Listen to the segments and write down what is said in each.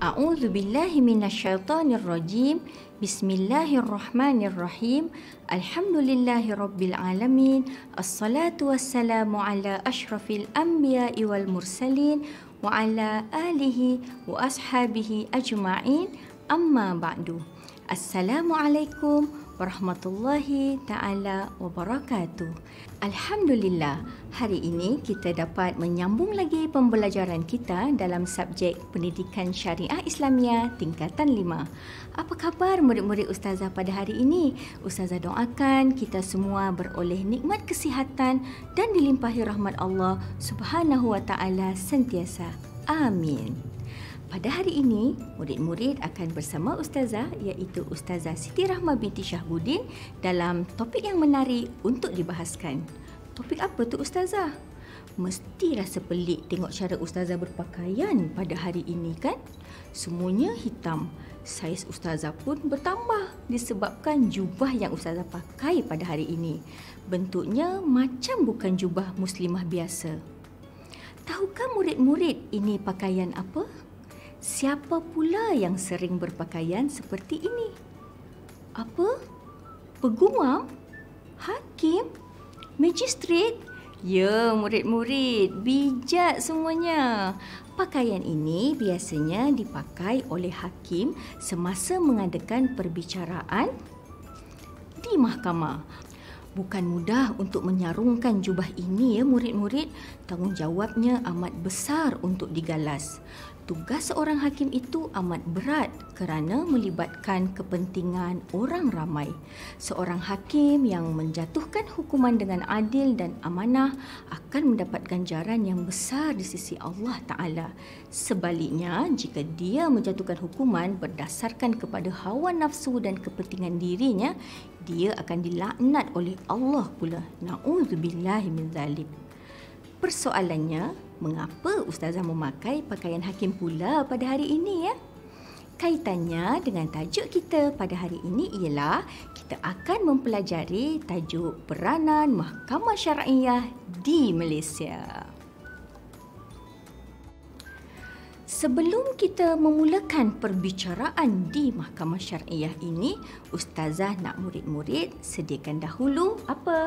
A'udzu billahi minasyaitonir rajim. Bismillahirrahmanirrahim. Alhamdulillahirabbil alamin. Assalatu wassalamu ala asyrafil anbiya'i wal mursalin wa ala alihi wa ashabihi ajma'in. Amma ba'du. Assalamualaikum warahmatullahi ta'ala wabarakatuh. Alhamdulillah, hari ini kita dapat menyambung lagi pembelajaran kita dalam subjek Pendidikan Syariah Islamiah tingkatan 5. Apa khabar murid-murid Ustazah pada hari ini? Ustazah doakan kita semua beroleh nikmat kesihatan dan dilimpahi rahmat Allah Subhanahu wa ta'ala sentiasa. Amin. Pada hari ini, murid-murid akan bersama Ustazah iaitu Ustazah Siti Rahmah binti Syahbudin dalam topik yang menarik untuk dibahaskan. Topik apa tu Ustazah? Mesti rasa pelik tengok cara Ustazah berpakaian pada hari ini kan? Semuanya hitam. Saiz Ustazah pun bertambah disebabkan jubah yang Ustazah pakai pada hari ini. Bentuknya macam bukan jubah muslimah biasa. Tahukah murid-murid ini pakaian apa? Siapa pula yang sering berpakaian seperti ini? Apa? Peguam? Hakim? Magistrat? Ya, murid-murid, bijak semuanya. Pakaian ini biasanya dipakai oleh hakim semasa mengadakan perbicaraan di mahkamah. Bukan mudah untuk menyarungkan jubah ini ya murid-murid. Tanggungjawabnya amat besar untuk digalas. Tugas seorang hakim itu amat berat kerana melibatkan kepentingan orang ramai. Seorang hakim yang menjatuhkan hukuman dengan adil dan amanah akan mendapat ganjaran yang besar di sisi Allah Ta'ala. Sebaliknya, jika dia menjatuhkan hukuman berdasarkan kepada hawa nafsu dan kepentingan dirinya, dia akan dilaknat oleh Allah pula. Na'udzubillahi min zalik. Persoalannya, mengapa Ustazah memakai pakaian hakim pula pada hari ini ya? Kaitannya dengan tajuk kita pada hari ini ialah kita akan mempelajari tajuk peranan Mahkamah Syariah di Malaysia. Sebelum kita memulakan perbicaraan di Mahkamah Syariah ini, Ustazah nak murid-murid sediakan dahulu apa?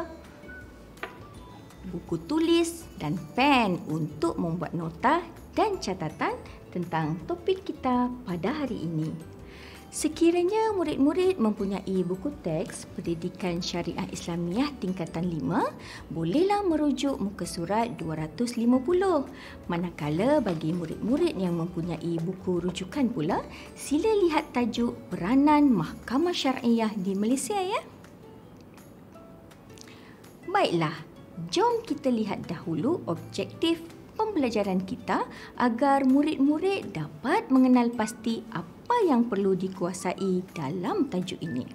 Buku tulis dan pen untuk membuat nota dan catatan tentang topik kita pada hari ini. Sekiranya murid-murid mempunyai buku teks Pendidikan Syariah Islamiah tingkatan 5, bolehlah merujuk muka surat 250. Manakala bagi murid-murid yang mempunyai buku rujukan pula, sila lihat tajuk Peranan Mahkamah Syariah di Malaysia ya. Baiklah. Jom kita lihat dahulu objektif pembelajaran kita agar murid-murid dapat mengenal pasti apa yang perlu dikuasai dalam tajuk ini.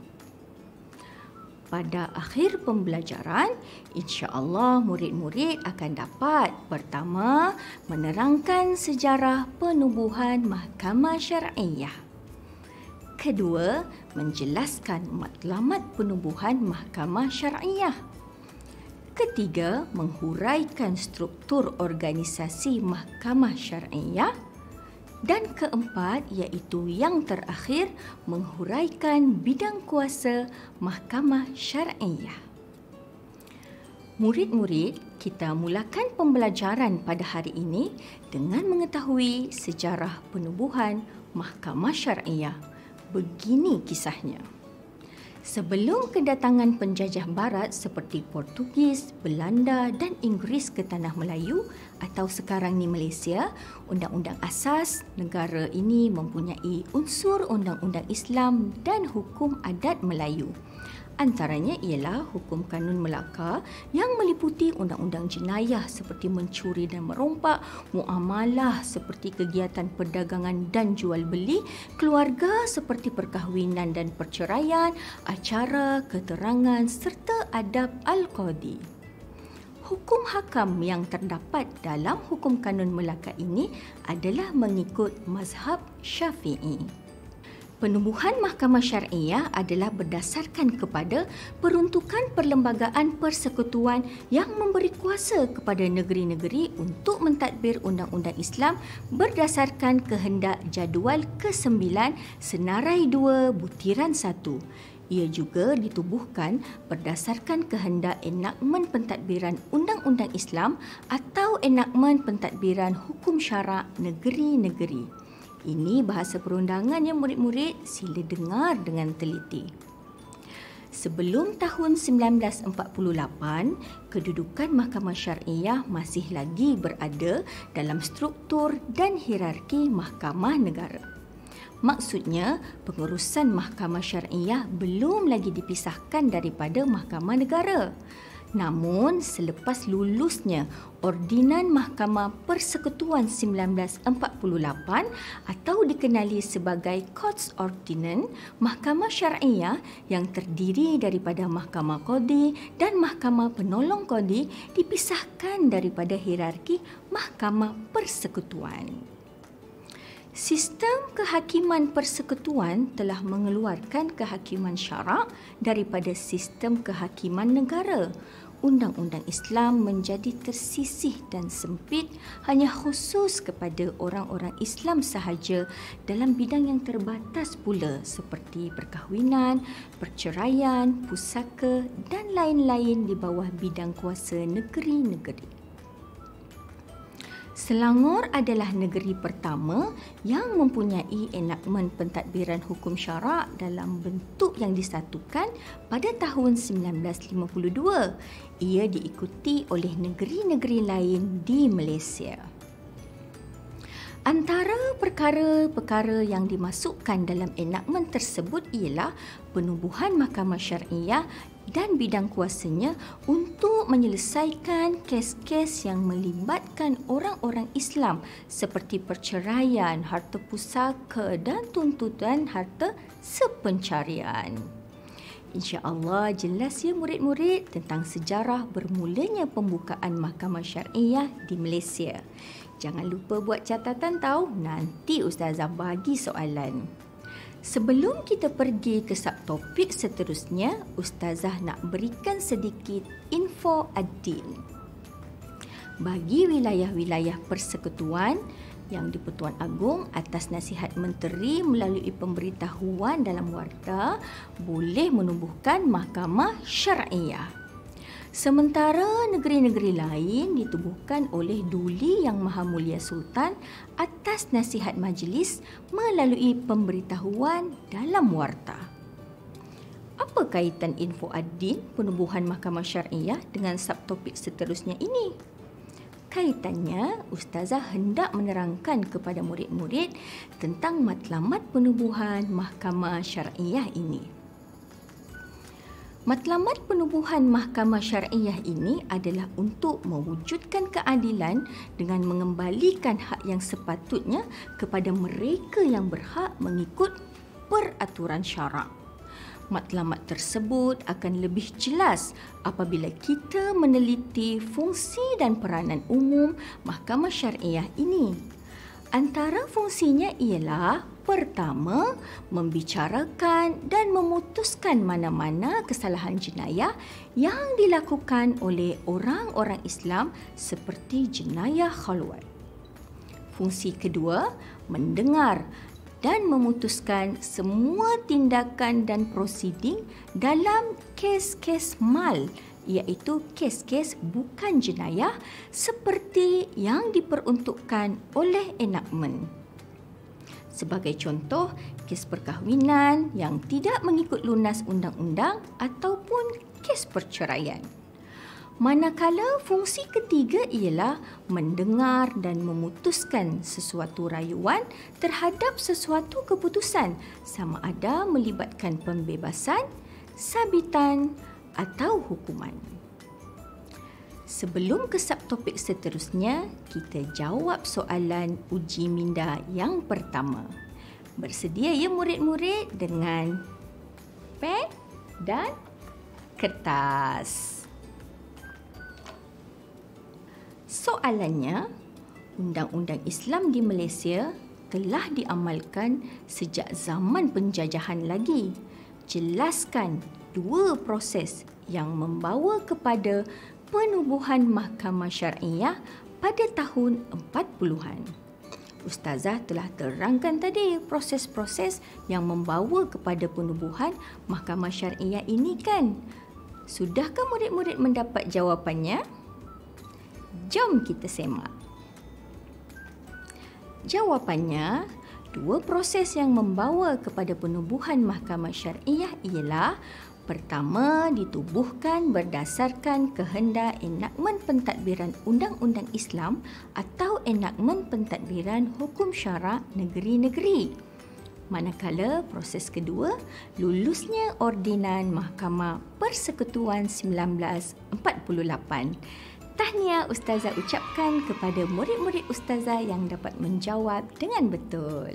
Pada akhir pembelajaran, insya-Allah murid-murid akan dapat pertama menerangkan sejarah penubuhan Mahkamah Syariah. Kedua, menjelaskan matlamat penubuhan Mahkamah Syariah. Ketiga, menghuraikan struktur organisasi Mahkamah Syariah. Dan keempat, iaitu yang terakhir, menghuraikan bidang kuasa Mahkamah Syariah. Murid-murid, kita mulakan pembelajaran pada hari ini dengan mengetahui sejarah penubuhan Mahkamah Syariah. Begini kisahnya. Sebelum kedatangan penjajah barat seperti Portugis, Belanda dan Inggeris ke Tanah Melayu atau sekarang ni Malaysia, Undang-Undang Asas negara ini mempunyai unsur Undang-Undang Islam dan Hukum Adat Melayu. Antaranya ialah Hukum Kanun Melaka yang meliputi undang-undang jenayah seperti mencuri dan merompak, muamalah seperti kegiatan perdagangan dan jual beli, keluarga seperti perkahwinan dan perceraian, acara, keterangan serta adab al-qadi. Hukum hakam yang terdapat dalam Hukum Kanun Melaka ini adalah mengikut mazhab Syafi'i. Penubuhan mahkamah syariah adalah berdasarkan kepada peruntukan Perlembagaan Persekutuan yang memberi kuasa kepada negeri-negeri untuk mentadbir undang-undang Islam berdasarkan kehendak jadual ke-9 Senarai 2 Butiran 1. Ia juga ditubuhkan berdasarkan kehendak enakmen pentadbiran undang-undang Islam atau enakmen pentadbiran hukum syarak negeri-negeri. Ini bahasa perundangan ya murid-murid, sila dengar dengan teliti. Sebelum tahun 1948, kedudukan mahkamah syariah masih lagi berada dalam struktur dan hierarki mahkamah negara. Maksudnya, pengurusan mahkamah syariah belum lagi dipisahkan daripada mahkamah negara. Namun, selepas lulusnya Ordinan Mahkamah Persekutuan 1948 atau dikenali sebagai Courts Ordinance, Mahkamah Syariah yang terdiri daripada Mahkamah Qadi dan Mahkamah Penolong Qadi dipisahkan daripada hierarki Mahkamah Persekutuan. Sistem kehakiman persekutuan telah mengeluarkan kehakiman syarak daripada sistem kehakiman negara. Undang-undang Islam menjadi tersisih dan sempit hanya khusus kepada orang-orang Islam sahaja dalam bidang yang terbatas pula seperti perkahwinan, perceraian, pusaka dan lain-lain di bawah bidang kuasa negeri-negeri. Selangor adalah negeri pertama yang mempunyai enakmen pentadbiran hukum syarak dalam bentuk yang disatukan pada tahun 1952. Ia diikuti oleh negeri-negeri lain di Malaysia. Antara perkara-perkara yang dimasukkan dalam enakmen tersebut ialah penubuhan mahkamah syariah dan bidang kuasanya untuk menyelesaikan kes-kes yang melibatkan orang-orang Islam seperti perceraian, harta pusaka dan tuntutan harta sepencarian. InsyaAllah jelas ya murid-murid tentang sejarah bermulanya pembukaan mahkamah syariah di Malaysia. Jangan lupa buat catatan tahu, nanti Ustazah bagi soalan. Sebelum kita pergi ke subtopik seterusnya, Ustazah nak berikan sedikit info ad-din. Bagi wilayah-wilayah persekutuan yang di-Pertuan Agong atas nasihat menteri melalui pemberitahuan dalam warta boleh menubuhkan mahkamah syariah. Sementara negeri-negeri lain ditubuhkan oleh Duli Yang Maha Mulia Sultan atas nasihat majlis melalui pemberitahuan dalam warta. Apa kaitan info ad-din penubuhan mahkamah syariah dengan subtopik seterusnya ini? Kaitannya, Ustazah hendak menerangkan kepada murid-murid tentang matlamat penubuhan mahkamah syariah ini. Matlamat penubuhan mahkamah syariah ini adalah untuk mewujudkan keadilan dengan mengembalikan hak yang sepatutnya kepada mereka yang berhak mengikut peraturan syarak. Matlamat tersebut akan lebih jelas apabila kita meneliti fungsi dan peranan umum mahkamah syariah ini. Antara fungsinya ialah pertama, membicarakan dan memutuskan mana-mana kesalahan jenayah yang dilakukan oleh orang-orang Islam seperti jenayah khalwat. Fungsi kedua, mendengar dan memutuskan semua tindakan dan prosiding dalam kes-kes mal, iaitu kes-kes bukan jenayah seperti yang diperuntukkan oleh enakmen. Sebagai contoh, kes perkahwinan yang tidak mengikut lunas undang-undang ataupun kes perceraian. Manakala fungsi ketiga ialah mendengar dan memutuskan sesuatu rayuan terhadap sesuatu keputusan sama ada melibatkan pembebasan, sabitan atau hukuman. Sebelum ke subtopik seterusnya, kita jawab soalan uji minda yang pertama. Bersedia ya murid-murid dengan pen dan kertas. Soalannya, Undang-Undang Islam di Malaysia telah diamalkan sejak zaman penjajahan lagi. Jelaskan dua proses yang membawa kepada penubuhan mahkamah syariah pada tahun 40-an. Ustazah telah terangkan tadi proses-proses yang membawa kepada penubuhan mahkamah syariah ini kan? Sudahkah murid-murid mendapat jawapannya? Jom kita semak. Jawapannya, dua proses yang membawa kepada penubuhan mahkamah syariah ialah: pertama, ditubuhkan berdasarkan kehendak enakmen pentadbiran undang-undang Islam atau enakmen pentadbiran hukum syarak negeri-negeri. Manakala proses kedua, lulusnya Ordinan Mahkamah Persekutuan 1948. Tahniah Ustazah ucapkan kepada murid-murid Ustazah yang dapat menjawab dengan betul.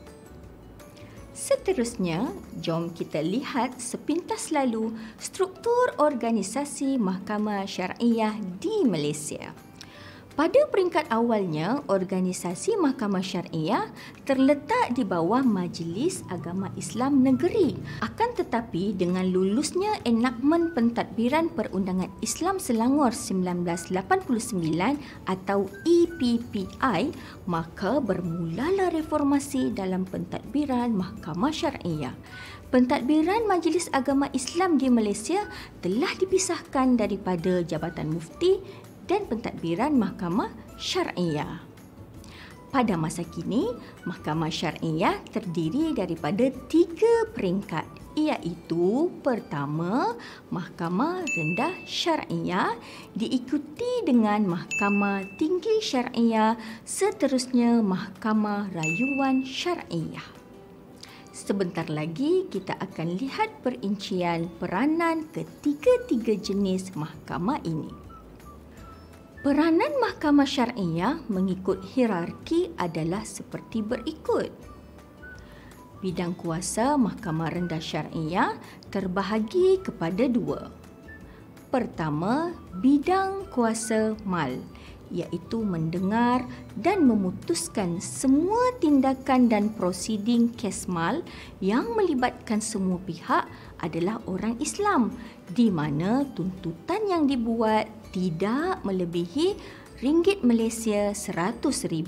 Seterusnya, jom kita lihat sepintas lalu struktur organisasi mahkamah syariah di Malaysia. Pada peringkat awalnya, organisasi mahkamah syariah terletak di bawah Majlis Agama Islam Negeri. Akan tetapi, dengan lulusnya enakmen pentadbiran Perundangan Islam Selangor 1989 atau EPPI, maka bermulalah reformasi dalam pentadbiran mahkamah syariah. Pentadbiran Majlis Agama Islam di Malaysia telah dipisahkan daripada Jabatan Mufti dan pentadbiran mahkamah syariah. Pada masa kini, mahkamah syariah terdiri daripada 3 peringkat, iaitu pertama, Mahkamah Rendah Syariah, diikuti dengan Mahkamah Tinggi Syariah, seterusnya Mahkamah Rayuan Syariah. Sebentar lagi kita akan lihat perincian peranan ketiga-tiga jenis mahkamah ini. Peranan mahkamah syariah mengikut hierarki adalah seperti berikut. Bidang kuasa mahkamah rendah syariah terbahagi kepada 2. Pertama, bidang kuasa mal, iaitu mendengar dan memutuskan semua tindakan dan prosiding kes mal yang melibatkan semua pihak adalah orang Islam, di mana tuntutan yang dibuat tidak melebihi ringgit Malaysia 100,000.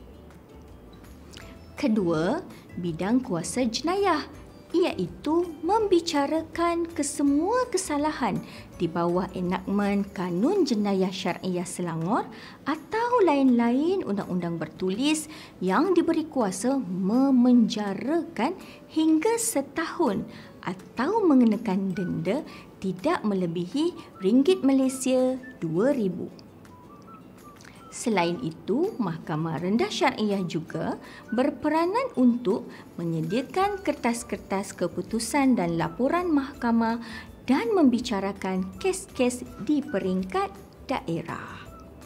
Kedua, bidang kuasa jenayah, iaitu membicarakan kesemua kesalahan di bawah enakmen Kanun Jenayah Syariah Selangor atau lain-lain undang-undang bertulis yang diberi kuasa memenjarakan hingga 1 tahun atau mengenakan denda tidak melebihi ringgit Malaysia 2,000. Selain itu, Mahkamah Rendah Syariah juga berperanan untuk menyediakan kertas-kertas keputusan dan laporan mahkamah dan membicarakan kes-kes di peringkat daerah.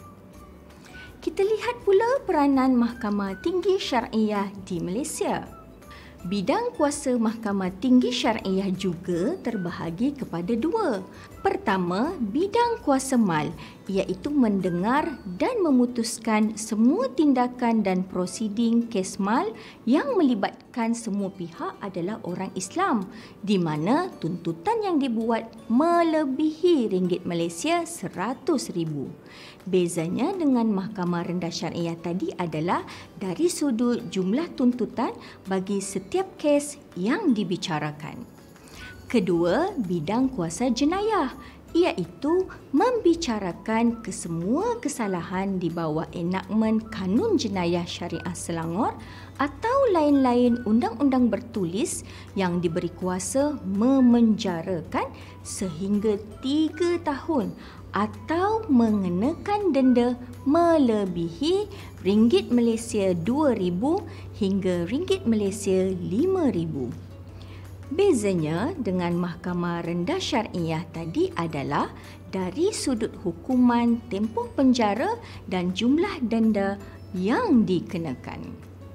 Kita lihat pula peranan Mahkamah Tinggi Syariah di Malaysia. Bidang kuasa Mahkamah Tinggi Syariah juga terbahagi kepada 2. Pertama, bidang kuasa mal, iaitu mendengar dan memutuskan semua tindakan dan prosiding kes mal yang melibatkan semua pihak adalah orang Islam, di mana tuntutan yang dibuat melebihi ringgit Malaysia 100,000. Bezanya dengan Mahkamah Rendah Syariah tadi adalah dari sudut jumlah tuntutan bagi setiap kes yang dibicarakan. Kedua, bidang kuasa jenayah, iaitu membicarakan kesemua kesalahan di bawah enakmen Kanun Jenayah Syariah Selangor atau lain-lain undang-undang bertulis yang diberi kuasa memenjarakan sehingga 3 tahun atau mengenakan denda melebihi ringgit Malaysia 2,000 hingga ringgit Malaysia 5,000. Bezanya dengan Mahkamah Rendah Syariah tadi adalah dari sudut hukuman tempoh penjara dan jumlah denda yang dikenakan.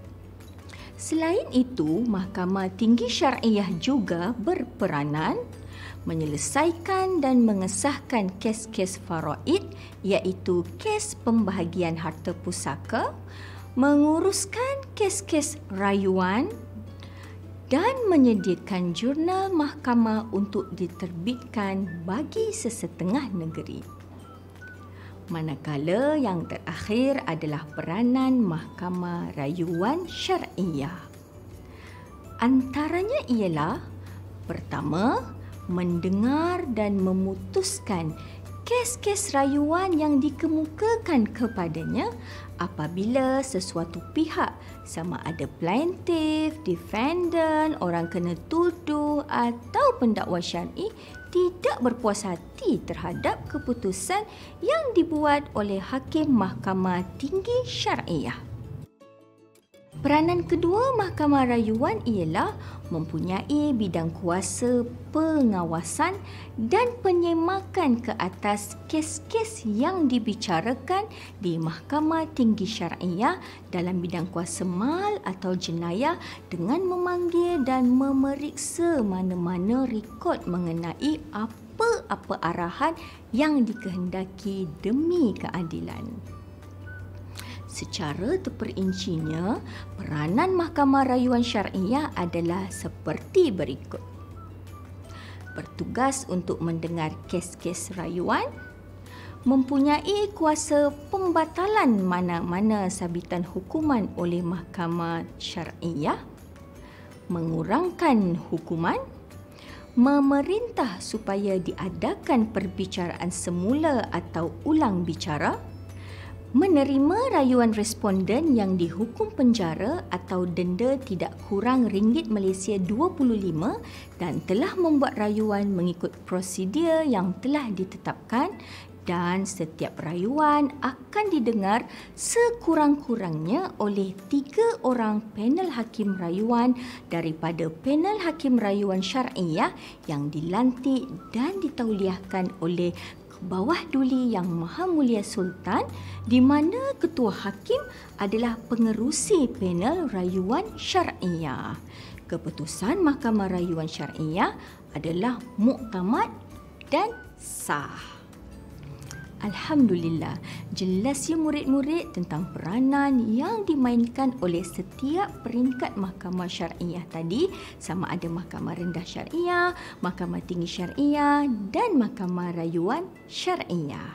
Selain itu, Mahkamah Tinggi Syariah juga berperanan menyelesaikan dan mengesahkan kes-kes faraid, iaitu kes pembahagian harta pusaka, menguruskan kes-kes rayuan dan menyediakan jurnal mahkamah untuk diterbitkan bagi sesetengah negeri. Manakala yang terakhir adalah peranan mahkamah rayuan syariah. Antaranya ialah: pertama, mendengar dan memutuskan kes-kes rayuan yang dikemukakan kepadanya apabila sesuatu pihak, sama ada plaintiff, defendant, orang kena tuduh atau pendakwa syar'i, tidak berpuas hati terhadap keputusan yang dibuat oleh Hakim Mahkamah Tinggi Syariah. Peranan kedua mahkamah rayuan ialah mempunyai bidang kuasa pengawasan dan penyemakan ke atas kes-kes yang dibicarakan di Mahkamah Tinggi Syariah dalam bidang kuasa mal atau jenayah dengan memanggil dan memeriksa mana-mana rekod mengenai apa-apa arahan yang dikehendaki demi keadilan. Secara terperincinya, peranan Mahkamah Rayuan Syariah adalah seperti berikut. Bertugas untuk mendengar kes-kes rayuan, mempunyai kuasa pembatalan mana-mana sabitan hukuman oleh Mahkamah Syariah, mengurangkan hukuman, memerintah supaya diadakan perbicaraan semula atau ulang bicara, menerima rayuan responden yang dihukum penjara atau denda tidak kurang ringgit Malaysia 25 dan telah membuat rayuan mengikut prosedur yang telah ditetapkan, dan setiap rayuan akan didengar sekurang-kurangnya oleh 3 orang panel hakim rayuan daripada panel hakim rayuan syariah yang dilantik dan ditauliahkan oleh Bawah Duli Yang Maha Mulia Sultan, di mana ketua hakim adalah pengerusi panel rayuan syariah. Keputusan Mahkamah Rayuan Syariah adalah muktamad dan sah. Alhamdulillah, jelas ya murid-murid tentang peranan yang dimainkan oleh setiap peringkat mahkamah syariah tadi, sama ada mahkamah rendah syariah, mahkamah tinggi syariah dan mahkamah rayuan syariah.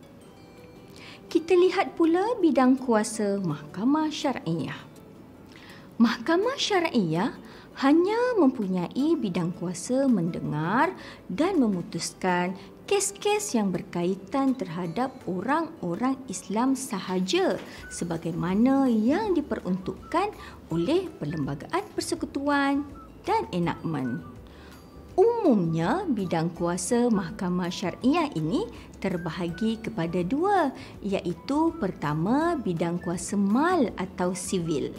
Kita lihat pula bidang kuasa mahkamah syariah. Mahkamah syariah hanya mempunyai bidang kuasa mendengar dan memutuskan kes-kes yang berkaitan terhadap orang-orang Islam sahaja sebagaimana yang diperuntukkan oleh Perlembagaan Persekutuan dan enakmen. Umumnya, bidang kuasa mahkamah syariah ini terbahagi kepada 2, iaitu pertama, bidang kuasa mal atau sivil.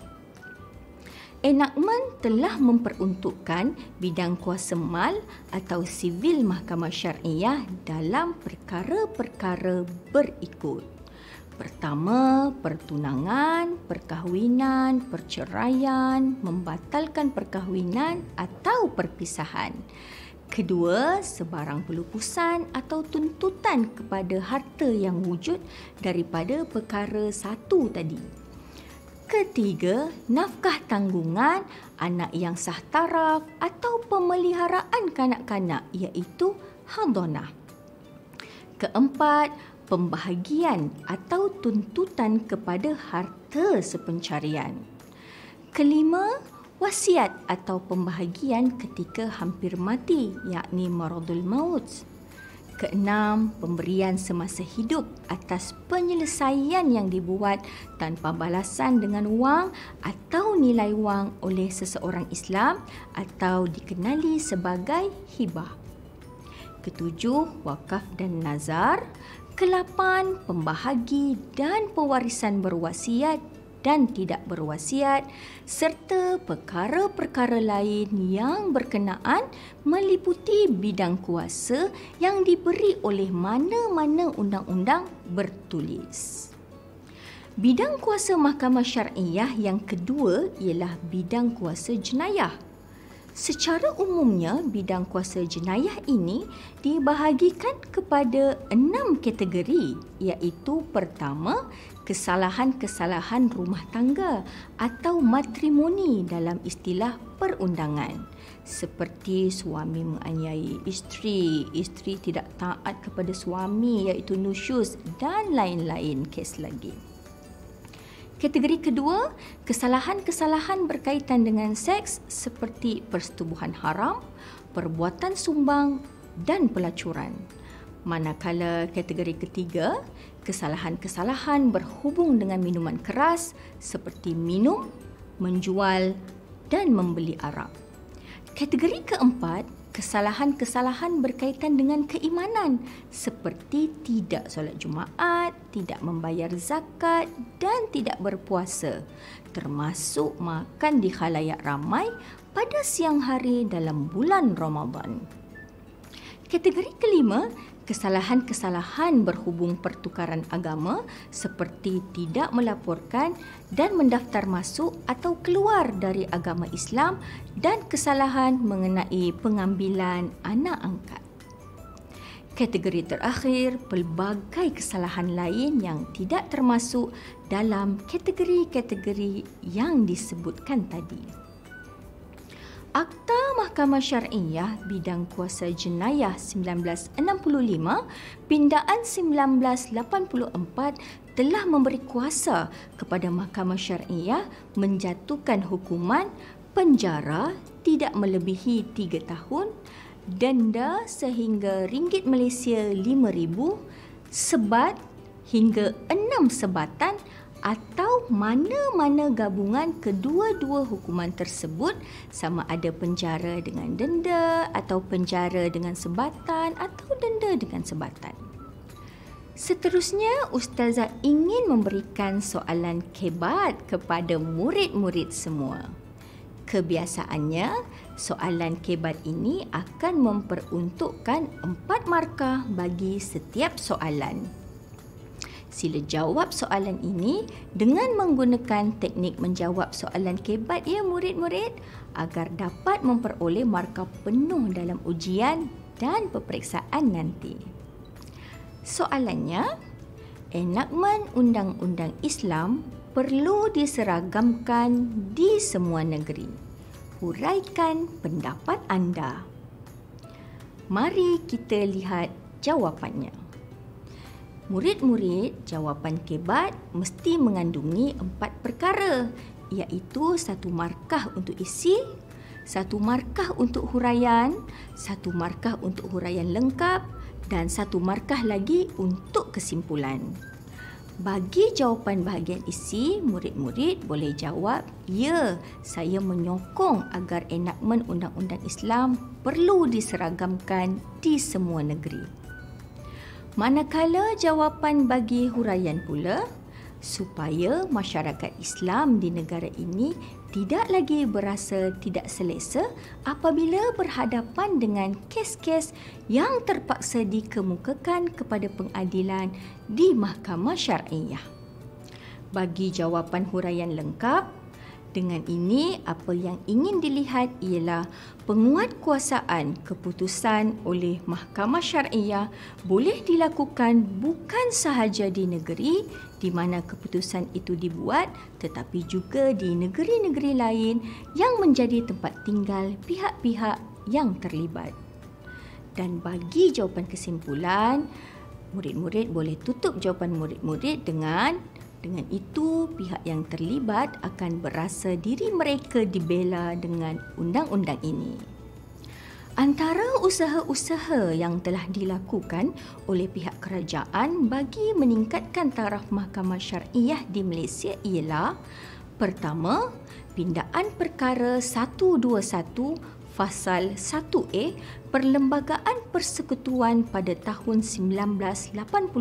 Enakmen telah memperuntukkan bidang kuasa mal atau sivil mahkamah syariah dalam perkara-perkara berikut. Pertama, pertunangan, perkahwinan, perceraian, membatalkan perkahwinan atau perpisahan. Kedua, sebarang pelupusan atau tuntutan kepada harta yang wujud daripada perkara 1 tadi. Ketiga, nafkah tanggungan, anak yang sah taraf atau pemeliharaan kanak-kanak iaitu hadonah. Keempat, pembahagian atau tuntutan kepada harta sepencarian. Kelima, wasiat atau pembahagian ketika hampir mati yakni maradul maut. Keenam, pemberian semasa hidup atas penyelesaian yang dibuat tanpa balasan dengan wang atau nilai wang oleh seseorang Islam atau dikenali sebagai hibah. Ketujuh, wakaf dan nazar. Kelapan, pembahagi dan pewarisan berwasiat dan tidak berwasiat, serta perkara-perkara lain yang berkenaan meliputi bidang kuasa yang diberi oleh mana-mana undang-undang bertulis. Bidang kuasa mahkamah syariah yang kedua ialah bidang kuasa jenayah. Secara umumnya, bidang kuasa jenayah ini dibahagikan kepada 6 kategori, iaitu pertama, kesalahan-kesalahan rumah tangga atau matrimoni dalam istilah perundangan. Seperti suami menganiaya isteri, isteri tidak taat kepada suami iaitu nusyuz dan lain-lain kes lagi. Kategori kedua, kesalahan-kesalahan berkaitan dengan seks seperti persetubuhan haram, perbuatan sumbang dan pelacuran. Manakala kategori ketiga, kesalahan-kesalahan berhubung dengan minuman keras seperti minum, menjual dan membeli arak. Kategori keempat, kesalahan-kesalahan berkaitan dengan keimanan seperti tidak solat Jumaat, tidak membayar zakat dan tidak berpuasa, termasuk makan di khalayak ramai pada siang hari dalam bulan Ramadan. Kategori kelima, kesalahan-kesalahan berhubung pertukaran agama seperti tidak melaporkan dan mendaftar masuk atau keluar dari agama Islam dan kesalahan mengenai pengambilan anak angkat. Kategori terakhir, pelbagai kesalahan lain yang tidak termasuk dalam kategori-kategori yang disebutkan tadi. Akta Mahkamah Syariah Bidang Kuasa Jenayah 1965, Pindaan 1984 telah memberi kuasa kepada Mahkamah Syariah menjatuhkan hukuman penjara tidak melebihi 3 tahun, denda sehingga ringgit Malaysia 5,000, sebat hingga 6 sebatan atau mana-mana gabungan kedua-dua hukuman tersebut, sama ada penjara dengan denda atau penjara dengan sebatan atau denda dengan sebatan. Seterusnya, Ustazah ingin memberikan soalan kebat kepada murid-murid semua. Kebiasaannya, soalan kebat ini akan memperuntukkan 4 markah bagi setiap soalan. Sila jawab soalan ini dengan menggunakan teknik menjawab soalan kebat ya murid-murid agar dapat memperoleh markah penuh dalam ujian dan peperiksaan nanti. Soalannya, enakmen undang-undang Islam perlu diseragamkan di semua negeri. Huraikan pendapat anda. Mari kita lihat jawapannya. Murid-murid, jawapan kebat mesti mengandungi 4 perkara, iaitu 1 markah untuk isi, 1 markah untuk huraian, 1 markah untuk huraian lengkap dan 1 markah lagi untuk kesimpulan. Bagi jawapan bahagian isi, murid-murid boleh jawab, ya, saya menyokong agar enakmen undang-undang Islam perlu diseragamkan di semua negeri. Manakala jawapan bagi huraian pula, supaya masyarakat Islam di negara ini tidak lagi berasa tidak selesa apabila berhadapan dengan kes-kes yang terpaksa dikemukakan kepada pengadilan di Mahkamah Syariah. Bagi jawapan huraian lengkap, dengan ini, apa yang ingin dilihat ialah penguatkuasaan keputusan oleh Mahkamah Syariah boleh dilakukan bukan sahaja di negeri di mana keputusan itu dibuat, tetapi juga di negeri-negeri lain yang menjadi tempat tinggal pihak-pihak yang terlibat. Dan bagi jawapan kesimpulan, murid-murid boleh tutup jawapan murid-murid dengan itu, pihak yang terlibat akan berasa diri mereka dibela dengan undang-undang ini. Antara usaha-usaha yang telah dilakukan oleh pihak kerajaan bagi meningkatkan taraf Mahkamah Syariah di Malaysia ialah: pertama, pindaan perkara 121 Fasal 1A Perlembagaan Persekutuan pada tahun 1988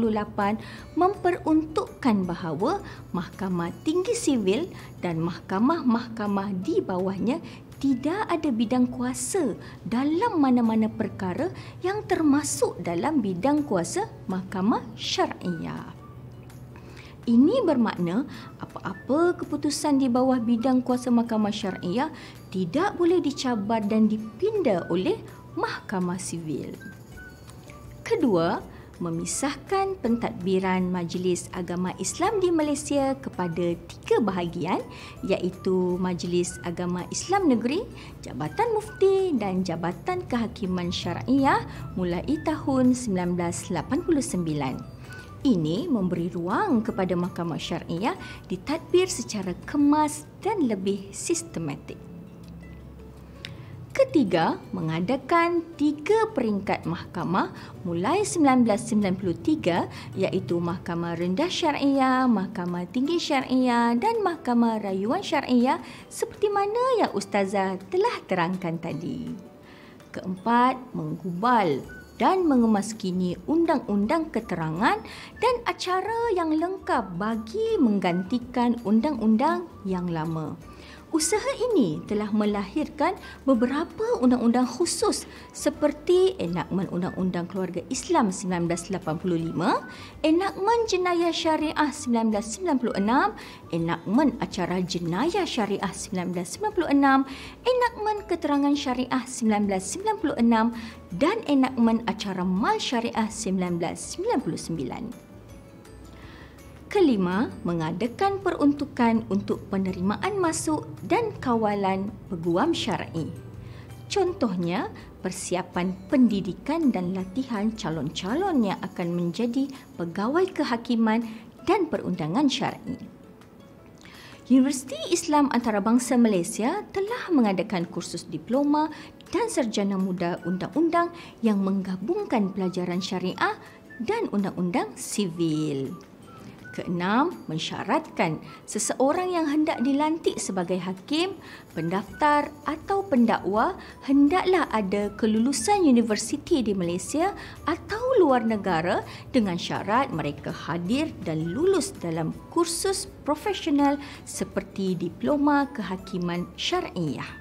memperuntukkan bahawa Mahkamah Tinggi Sivil dan mahkamah-mahkamah di bawahnya tidak ada bidang kuasa dalam mana-mana perkara yang termasuk dalam bidang kuasa Mahkamah Syariah. Ini bermakna apa-apa keputusan di bawah bidang kuasa Mahkamah Syariah tidak boleh dicabar dan dipinda oleh Mahkamah Sivil. Kedua, memisahkan pentadbiran Majlis Agama Islam di Malaysia kepada 3 bahagian, iaitu Majlis Agama Islam Negeri, Jabatan Mufti dan Jabatan Kehakiman Syariah mulai tahun 1989. Ini memberi ruang kepada Mahkamah Syariah ditadbir secara kemas dan lebih sistematik. Ketiga, mengadakan 3 peringkat mahkamah mulai 1993 iaitu Mahkamah Rendah Syariah, Mahkamah Tinggi Syariah dan Mahkamah Rayuan Syariah seperti mana yang Ustazah telah terangkan tadi. Keempat, menggubal dan mengemaskini undang-undang keterangan dan acara yang lengkap bagi menggantikan undang-undang yang lama. Usaha ini telah melahirkan beberapa undang-undang khusus seperti Enakmen Undang-Undang Keluarga Islam 1985, Enakmen Jenayah Syariah 1996, Enakmen Acara Jenayah Syariah 1996, Enakmen Keterangan Syariah 1996 dan Enakmen Acara Mal Syariah 1999. Kelima, mengadakan peruntukan untuk penerimaan masuk dan kawalan peguam syar'i. Contohnya, persiapan pendidikan dan latihan calon-calon yang akan menjadi pegawai kehakiman dan perundangan syar'i. Universiti Islam Antarabangsa Malaysia telah mengadakan kursus diploma dan sarjana muda undang-undang yang menggabungkan pelajaran syariah dan undang-undang sivil. Keenam, mensyaratkan seseorang yang hendak dilantik sebagai hakim, pendaftar atau pendakwa hendaklah ada kelulusan universiti di Malaysia atau luar negara dengan syarat mereka hadir dan lulus dalam kursus profesional seperti Diploma Kehakiman Syariah.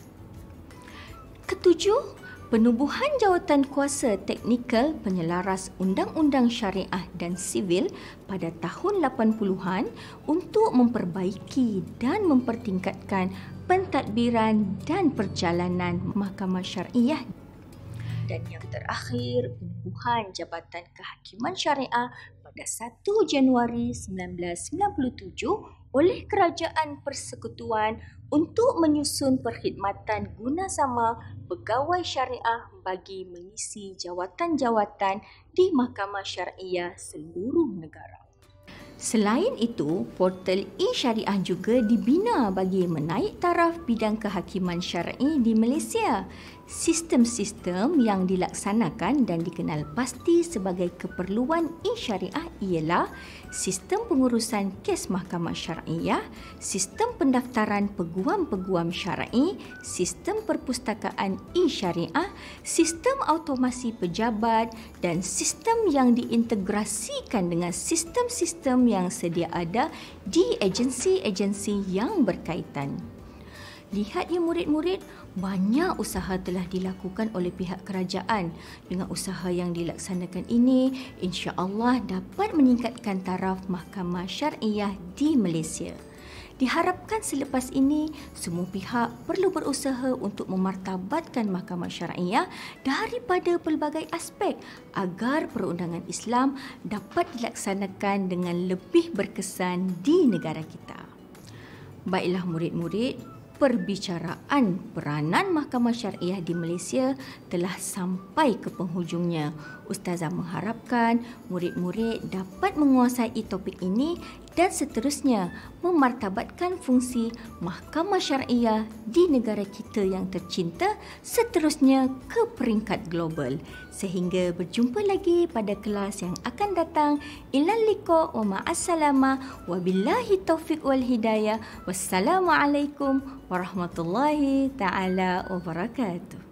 Ketujuh, penubuhan jawatan kuasa teknikal penyelaras undang-undang syariah dan sivil pada tahun 80-an untuk memperbaiki dan mempertingkatkan pentadbiran dan perjalanan mahkamah syariah. Dan yang terakhir, penubuhan Jabatan Kehakiman Syariah pada 1 Januari 1997 oleh Kerajaan Persekutuan untuk menyusun perkhidmatan gunasama pegawai syariah bagi mengisi jawatan-jawatan di Mahkamah Syariah seluruh negara. Selain itu, portal e-Syariah juga dibina bagi menaik taraf bidang kehakiman syar'i di Malaysia. Sistem-sistem yang dilaksanakan dan dikenal pasti sebagai keperluan e-Syariah ialah sistem pengurusan kes mahkamah syariah, sistem pendaftaran peguam-peguam syar'i, sistem perpustakaan e-Syariah, sistem automasi pejabat dan sistem yang diintegrasikan dengan sistem-sistem yang sedia ada di agensi-agensi yang berkaitan. Lihat ya murid-murid, banyak usaha telah dilakukan oleh pihak kerajaan. Dengan usaha yang dilaksanakan ini, insya-Allah dapat meningkatkan taraf mahkamah syariah di Malaysia. Diharapkan selepas ini, semua pihak perlu berusaha untuk memartabatkan mahkamah syariah daripada pelbagai aspek agar perundangan Islam dapat dilaksanakan dengan lebih berkesan di negara kita. Baiklah murid-murid, perbicaraan peranan mahkamah syariah di Malaysia telah sampai ke penghujungnya. Ustazah mengharapkan murid-murid dapat menguasai topik ini dan seterusnya memartabatkan fungsi mahkamah syariah di negara kita yang tercinta, seterusnya ke peringkat global. Sehingga berjumpa lagi pada kelas yang akan datang. Ilal liqa wa ma'assalamah wa billahi taufiq wal hidayah. Wassalamualaikum warahmatullahi taala wabarakatuh.